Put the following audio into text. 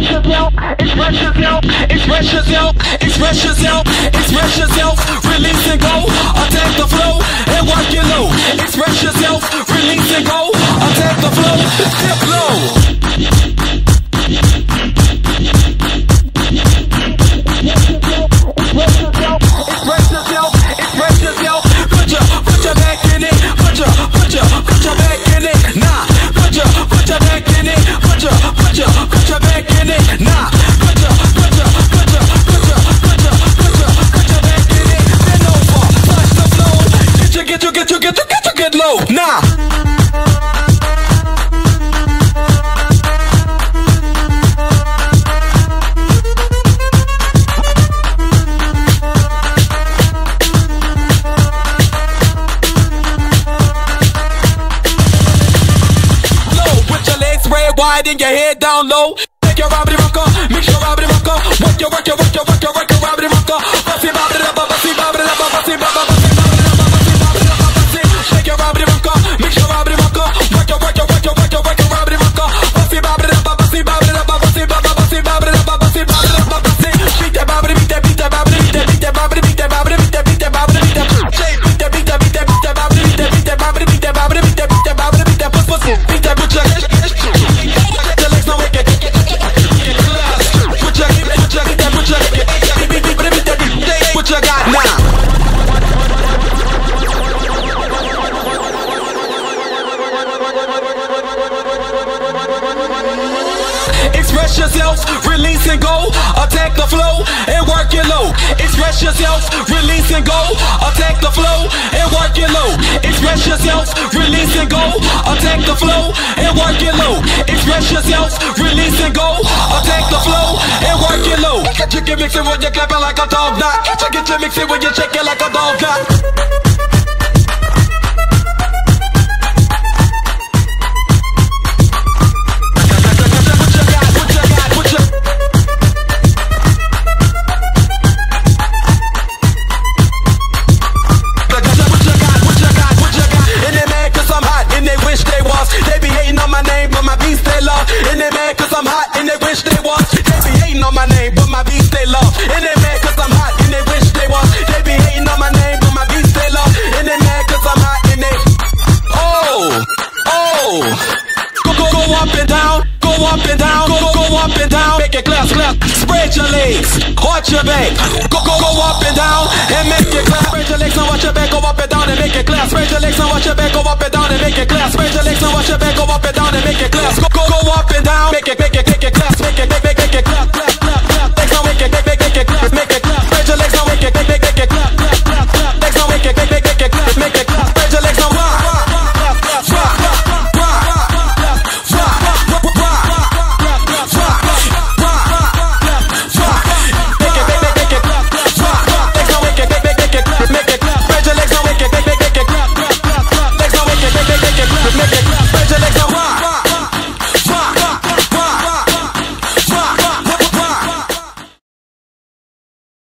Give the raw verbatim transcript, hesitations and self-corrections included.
express yourself, express yourself, express yourself, express yourself, release and go, attack the flow, and work your low. Express yourself, release and go, attack the flow, dip low. Express yourself, express yourself, put your, put your back in it, put your, put your, put your back in it, nah, put your, put your back in it, put your, put your, put your back in it, nah, put your, put your, put your, put your, put your, put your, put your back in it, bend over, touch the flow, get you, get you, get you, get you, get you, get low, nah. Wide and your head down low. Take your Robbie rocker, mix your Robbie rocker. Work your, work your, work your, work your, work your Robbie rocker. Bussy Robbie rocker, bussy Robbie rocker, bussy Robbie rocker. Shake your Robbie rocker, mix your Robbie rocker. Work your, work your, work your, work your, work your Robbie rocker. Bussy Robbie rocker, bussy Robbie rocker, bussy Robbie, bussy Robbie rocker, bussy Robbie rocker, bussy. Beat that Robbie, beat that, beat that Robbie, beat that, beat that Robbie, beat that Robbie, beat that, beat that Robbie, beat that. Shake, beat that, beat that, beat that, beat that Robbie, beat that, beat that Robbie, beat that Robbie, beat that, beat that Robbie, beat that puss puss, beat that put your. What you got now? Express yourself, release and go, attack the flow, and work your low. Express yourself, release and go, attack the flow, and work your low. Express yourself, release and go, attack the flow, and work your low. Express yourself, release and go, attack the flow, and work your low. Get you get mixing when you're clapping like a dog knot. Get you get you mixing when you're shaking like a dog knot. And they mad cause I'm hot and they wish they was. They be hating on my name but my beats they love. And they mad cause I'm hot and they wish they was. They be hating on my name but my beats they love. And they mad cause I'm hot and they. Oh, oh. Go, go, go up and down. Go up and down. Go, go, go up and down. Make it clap, clap. Spread your legs. Arch your back. Go, go, go up and down and make it clap. Spread your legs and watch your back. Go up and down and make it clap. Spread your legs and watch your back. Go up and down and make it clap. Spread your legs and watch your back. Go up and down and make it clap. Go, go, go.